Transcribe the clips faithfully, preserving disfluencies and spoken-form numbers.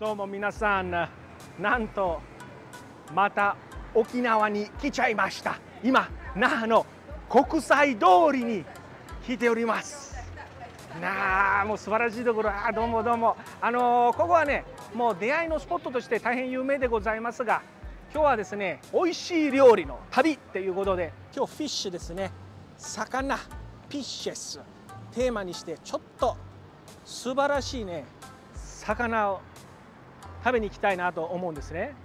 どうも皆さん、なんとまた沖縄に来ちゃいました。今、那覇の国際通りに来ております。なあ、もう素晴らしいところ。あ、どうもどうも。あのー、ここはね、もう出会いのスポットとして大変有名でございますが、今日はですね、美味しい料理の旅っていうことで、今日フィッシュですね、魚、フィッシェステーマにして、ちょっと素晴らしいね、魚を食べに行きたいなと思うんですね。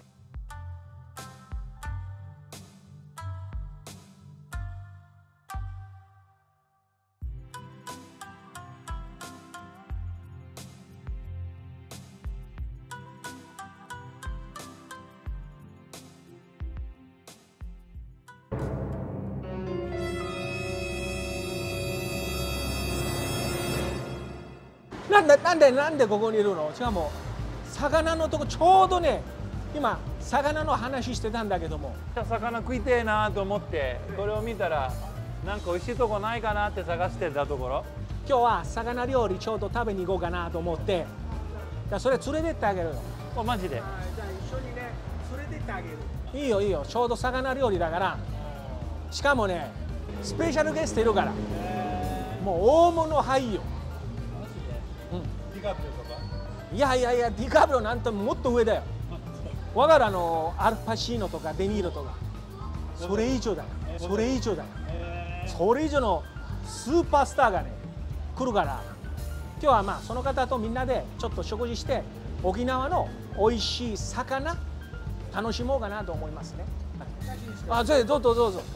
なんでなんでなんでここにいるの？しかも魚のとこちょうどね、今魚の話してたんだけども、 魚食いてえなと思ってこれを見たらなんか美味しいとこないかなって探してたところ、 今日は魚料理ちょうど食べに行こうかなと思って、じゃあそれ連れてってあげるよ。 おマジで？ じゃあ一緒にね連れてってあげる。いいよいいよ、ちょうど魚料理だから。しかもねスペシャルゲストいるから、もう大物俳優。 ディカプリオとか？ いやいやいや、ディカプリオなんてもっと上だよ。わかる、あのアルパシーノとかデニーロとか、それ以上だよ、それ以上だよ、それ以上のスーパースターがね来るから、今日はまあその方とみんなでちょっと食事して沖縄の美味しい魚楽しもうかなと思いますね。あ、ぜひどうぞどうぞ。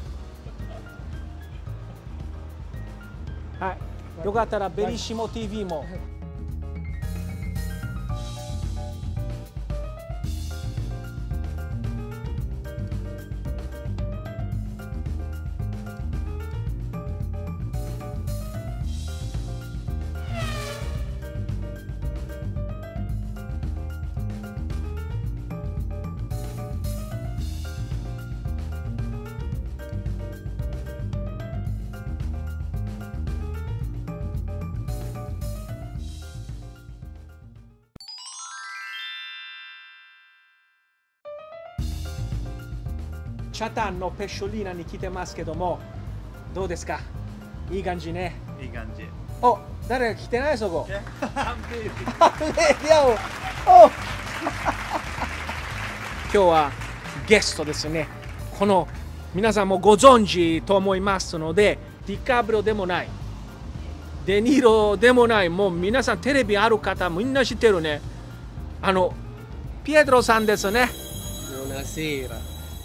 はい、よかったらベリシモ ティーブイ も。チャタンのペショリーナに来てますけども、どうですか？いい感じね。 いい感じ。 お、誰か来てないそこ。今日はゲストですね。この皆さんもご存知と思いますので、ディカプリオでもない、デニーロでもない、もう皆さんテレビある方みんな知ってるね。あのピエトロさんですね。 Buonasera.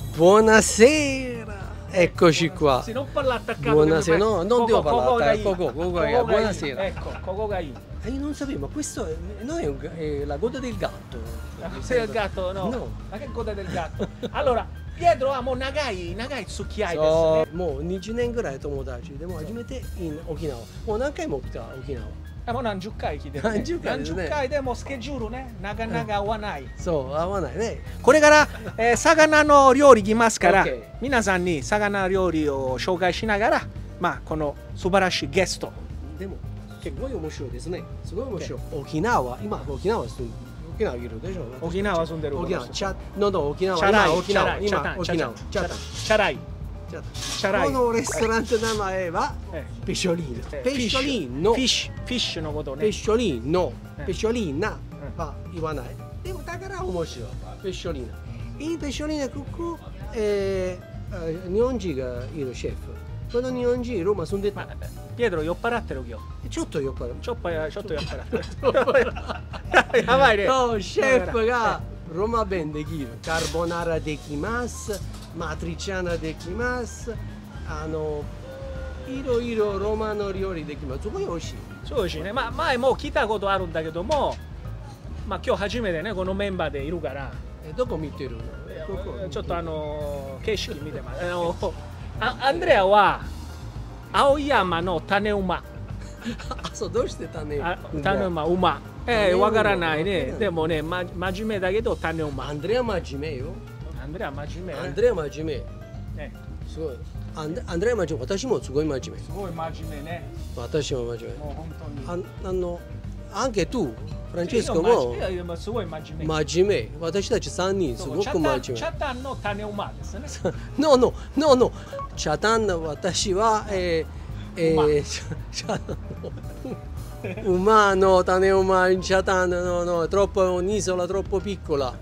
Buonasera, eccoci qua. Se non parla attaccato. Buonasera, no, non devo parlare. Buonasera. Ecco, Coco Gai. Eh, io non sapevo, ma questo è, no, è, un, è la coda del gatto. Sei il gatto? No. No. Ma che coda del gatto? Allora, Pietroはもう長い長い付き合いですね。 もうにじゅうねんぐらい友達でも初めて in 沖縄。もう何回も来た沖縄。 もう何十回来てるね。 何十回ですね。 何十回でもスケジュールね、なかなか合わない。 そう、合わないね。 これから、えー、魚の料理来ますから、okay. 皆さんに魚料理を紹介しながら、まあこの素晴らしいゲスト。 でもすごい面白いですね。すごい面白い。Okay. 沖縄、今沖縄住んで沖縄いるでしょ。 沖縄住んでる。 沖縄、チャ、のど沖縄。 チャライ、 沖縄、 今沖縄、 チャライ。 このレストランの名前はペショリーナ。ペショリーノ。 フィッシュ、フィッシュのことね。 ペショリーノ。ペショリーナは言わない。でもだから面白い。ペショリーナ。いいペショリーナ、ここ、えー、日本人がいるシェフ。この日本人、ローマ住んでた。 ピエトロ酔っ払ってるよ。 ちょっと酔っ払ってる。 ちょっと酔っ払ってる。やばいね。 シェフがローマ弁できる。カルボナーラできます。マトリチャーナできます。あの、いろいろローマの料理できます。すごい美味しい。 そう美味しいね。まあ前もう来たことあるんだけども、まあ今日初めてね、このメンバーでいるから。 え、どこ見てるの？ ちょっとあの、景色見てます。あの、あアンドレアは青山の種馬。 あ、そう、どうして種馬？ 種馬、馬。ええ、わからないね。でもね、ま、真面目だけど種馬。 アンドレア真面目よ。 アンドレア真面目。 アンドレア真面目。すごい。アンドレア真面目。私もすごい真面目。 すごい真面目ね。 私も真面目。 もう本当に。 あ、あの、anche tu フランチェスコもすごい真面目。 真面目。私たちさんにんすごく真面目。 チャタンの種馬ですね。 No, no, no, no. チャタンの私は、えー、えー、チャタンの馬の種馬in Chatan, no, no, è troppo un'isola troppo piccola.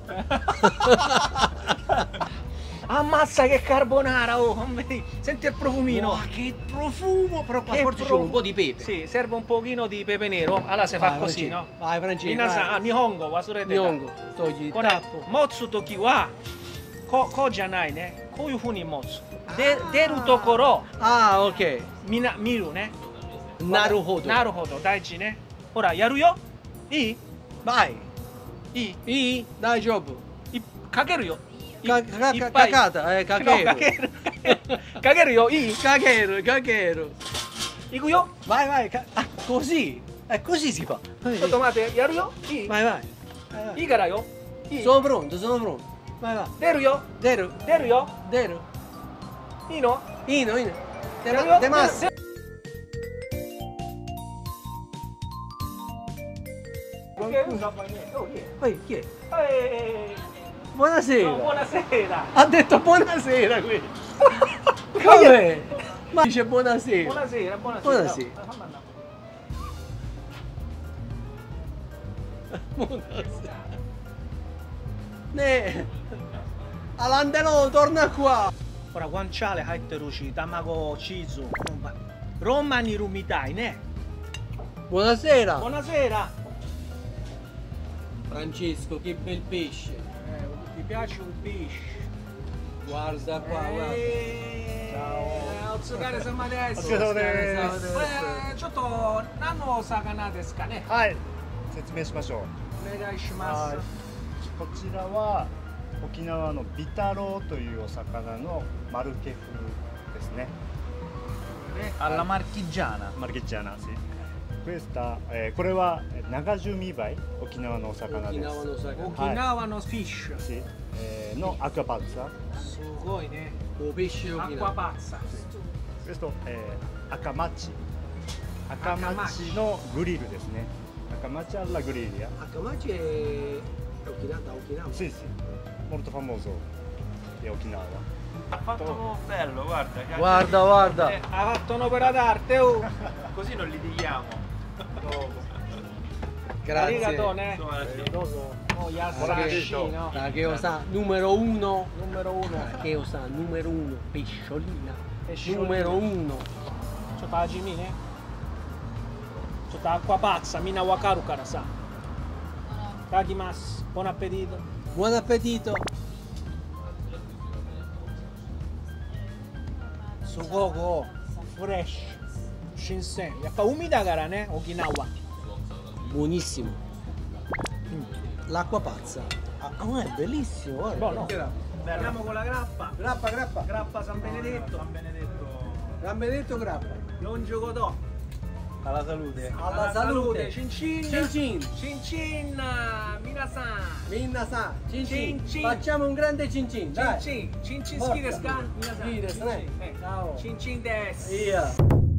Ammazza che carbonara, oh, senti il profumino. Wow, che profumo, però qua Che forse profumo. c'è un po' di pepe. Sì, serve un pochino di pepe nero. Allora si fa Vai, così, Francesco. no? Vai, Francesco. Minasan, vai. ah, Nihongo, wasurete. Nihongo. Togli. これ、持つときは、こう、こうじゃないね。こういうふうに持つ。で、出るところ、 Ah, ok. みな、見るね。 なるほど。 なるほど、大事ね。ほら、やるよ。いい Vai. いい I? Dai, Job. いかけるよ。い Ca- ca- いっ ca- ぱい Cacata, eh, のかけ cacheru. る。かけるよ。いい Cacheru, cacheru. いくよ。 Vai, vai. ca- Ah, così. Eh, così si fa. ちょっと待って、やるよ。いい Vai, vai. vai, いいからよ。い vai. い Sono pronto, sono pronto. Vai, vai. 出るよ。 Deru, 出るよ。 Deru. いいの Ino, Ino. 出る De, よ。 de massa. 出る Poi, chi è? Eh, Buonasera. buonasera. Ha detto buonasera qui. Come? Ma dice buonasera. Buonasera, buonasera. Buonasera. Oh, fammi andare. Buonasera. Ne. Alandelò, torna qua. ほら、ワンチャーレ入ってるし、卵、チーズ。ローマにいるみたいね。 Buonasera. Buonasera. Francesco, che bel pesce. Eh, ti piace un pesce? Guarda qua, guarda. Ciao. お疲れ様です。 お疲れ様ですこれ、ちょっと何のお魚ですかね。 はい、説明しましょう。 お願いします。 こちらは沖縄のビタロウというお魚のマルケ風ですね。 Alla marchigiana. マルケチャーナシ。Questa、えー、これは長寿味貝、沖縄のお魚です。 Okinawa no saka. 沖縄のフィッシュ。 Sì, えーのアクアパッツァ。 すごいね。 O pesce アクア Okinawa. パッツァ。 Questo、えー、赤町。赤町のグリルですね。赤町アラグリリア。 Akamachi è Okinawa, da Okinawa. Sì, sì, molto famoso di Okinawa. Ha fatto bello, guarda. che ha- Guarda, guarda. Eh, ha fatto un'opera d'arte, oh. Così non litighiamo. Grazie. Arigato, ne. Insomma, Oh, ya Buonasera. sashi, no? Takeo-san, numero uno. Numero uno. Takeo-san, numero uno. Pesciolina. Pesciolina. Numero uno. ちょっと味見ね。ちょっとアクアパッツァみんなわかるからさ。いただきます。Buon appetito. Buon appetito. すごくフレッシュ。新鮮。やっぱ海だからね、沖縄。 Buonissimo. L'acqua pazza. Ah, ah, è bellissimo, guarda. Buono. Andiamo con la grappa. Grappa, grappa. Grappa San Benedetto. San Benedetto. San Benedetto grappa. Non gioco Alla salute. Alla salute. Cin cin. Cin cin. Cin cin. Minasan. Minna-san, cin cin. Cin cin. Facciamo un grande cin cin, dai. Cin cin. Cin cin Forza. ski desu ka? Minasan. Ski desu ne. Eh, Ciao. Cin cin desu. Via.